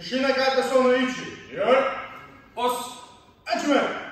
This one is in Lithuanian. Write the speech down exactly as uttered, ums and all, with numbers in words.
Și și ne cade să o aici. Iar, os, aici merg.